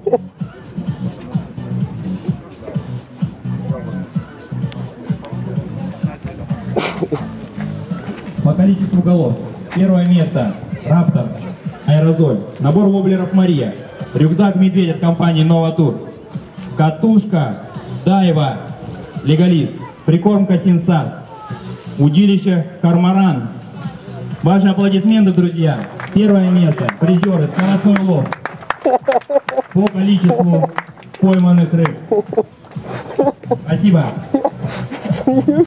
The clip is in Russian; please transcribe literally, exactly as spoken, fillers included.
По количеству голов. Первое место. Раптор. Аэрозоль. Набор воблеров Мария. Рюкзак Медведь от компании Новатур. Катушка. Дайва. Легалист. Прикормка Синсас. Удилище Кармаран. Ваши аплодисменты, друзья. Первое место. Призеры. Скоростной лов. По количеству пойманных рыб. Спасибо.